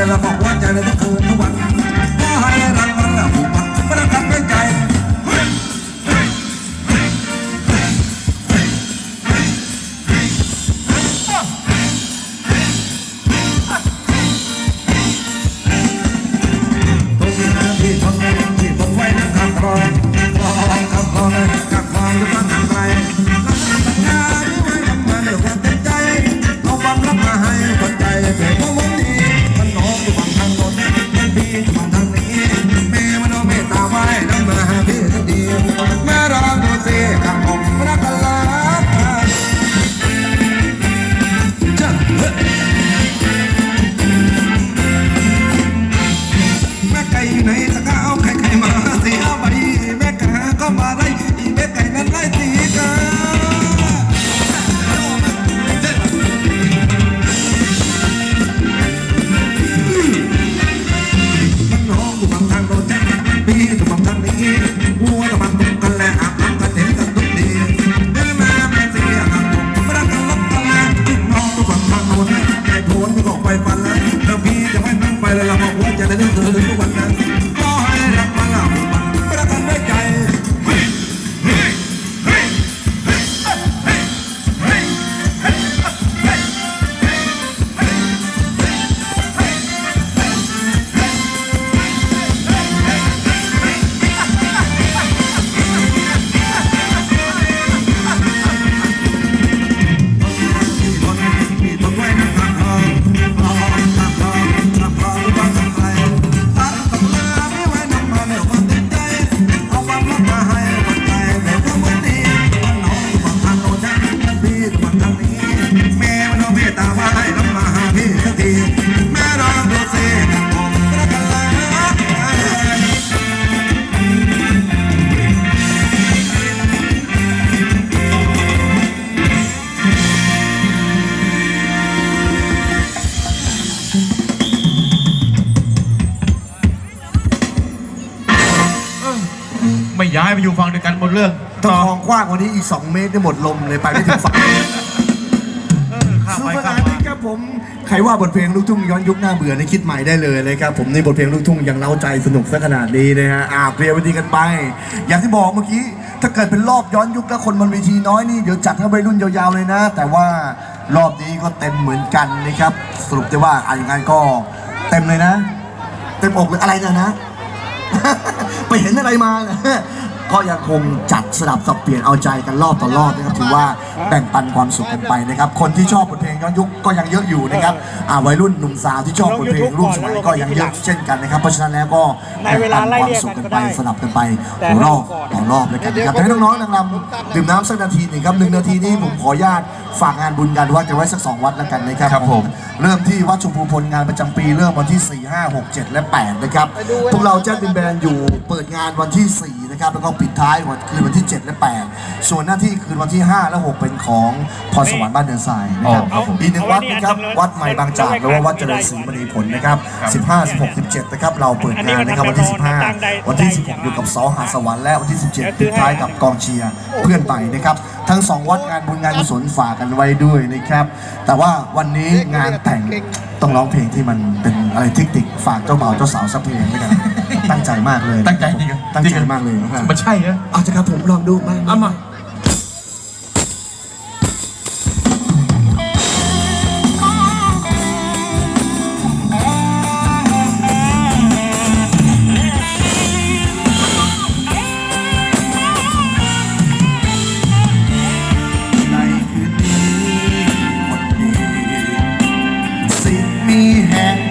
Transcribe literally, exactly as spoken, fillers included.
เราบอกว่าใจเราทุกคืนทุกวันก็ให้รางวัลเราผูกพันไม่ต้องทำด้วยใจที่ทนที่ทนไว้นั่งขับคลองคลองขับคลองเลยขับคลองด้วยความหนักใจงานที่ไว้ทำงานด้วยความเต็มใจเอาความรักมาให้คนใจเด็กก็วันนี้มันน้องอยู่ฝั่งทางโน้นมันพี่อยู่ฝั่งทางนี้แม่มันเอาเมตตาไว้แล้วมาหาพี่สักทีแม่รอดูสิข้างผมรักกันละจ้าแม่ไก่อยู่ไหนตะก้าเอาไข่ไข่มาเสียใบแม่กาก็มาได้อีแม่ไก่นั้นไล่ตีกามันน้องอยู่ฝั่งทางโดนแจ้งพี่อยู่ฝั่งทางนี้วัวกับมันตรงกันแหละอาบน้ำกันเห็นกันทุกทีเดินมาแม่เสียครับผมไม่รักกันรักกันแหละน้องอยู่ฝั่งทางโน้นไอ้โผล่ไม่บอกไปฟันแล้วแล้วพี่จะไม่นั่งไปเลยเราบอกว่าจะได้เรื่องเธอทุกวันนั้นก็ให้รักมาแล้วไม่รักกันด้วยใจไม่ย้ายไปอยู่ฝั่งเดียวกันหมดเรื่องถ้าคลองกว้างกว่านี้อีกสองเมตรได้หมดลมเลยไปไม่ถึงฝั่งสุภาพนะครับผมใครว่าบทเพลงลูกทุ่งย้อนยุคหน้าเบื่อในคิดใหม่ได้เลยนะครับผมในบทเพลงลูกทุ่งยังเล้าใจสนุกซะขนาดนี้นะฮะอ่าเคลียร์เวทีกันไปอย่างที่บอกเมื่อกี้ถ้าเกิดเป็นรอบย้อนยุคแล้วคนบนเวทีน้อยนี่เดี๋ยวจัดให้วัยรุ่นยาวๆเลยนะแต่ว่ารอบนี้ก็เต็มเหมือนกันนะครับสรุปได้ว่าอะไรอย่างนั้นก็เต็มเลยนะเต็มอกเลยอะไรนะนะ ไปเห็นอะไรมาก็ยังคงจัดสลับสับเปลี่ยนเอาใจกันรอบต่อรอบนะครับถือว่าแบ่งปันความสุขกันไปนะครับคนที่ชอบบทเพลงย้อนยุคก็ยังเยอะอยู่นะครับวัยรุ่นหนุ่มสาวที่ชอบบทเพลงร่วมสมัยก็ยังเยอะเช่นกันนะครับเพราะฉะนั้นแล้วก็แบ่งปันความสุขกันไปสลับกันไปรอบต่อรอบเลยกันนะครับให้น้องๆนางรำดื่มน้ำสักนาทีหนึ่งครับหนึ่งนาทีนี้ผมขออนุญาตฝากงานบุญกันว่าจะไว้สักสองวัดแล้วกันนะครับผมเริ่มที่วัดชมพูพลงานประจำปีเริ่มวันที่สี่ ห้า หก เจ็ดและแปดนะครับพวกเราแจ๊สบินแบนด์อยู่เปิดงานวันที่สี่นะครับแล้วก็ปิดท้ายวันคืนวันที่เจ็ดและแปดส่วนหน้าที่คืนวันที่ห้าและหกเป็นของพรสวรรค์บ้านเดินทรายนะครับอีกหนึ่งวัดนะครับวัดใหม่บางจากหรือว่าวัดเจริญศรีมณีผลนะครับสิบห้า สิบหก สิบเจ็ดนะครับเราเปิดงานนะครับวันที่สิบห้าวันที่สิบหกอยู่กับสอหาสวรรค์และวันที่สิบเจ็ดปิดท้ายกับกองเชียร์เพื่อนไปนะครับทั้งสองวัดงานบุญงานกุศลฝากกันไว้ด้วยนะครับแต่ว่าวันนี้งานแต่งต้องร้องเพลงที่มันเป็นอะไรเทคนิคฝากเจ้าบ่าวเจ้าสาวสักเพลงด้วยกันตั้งใจมากเลยตั้งใจจริงตั้งใจมากเลยนะครับมันใช่เหรอเอาจะครับผมลองดูบ้างเอามามีแห่ง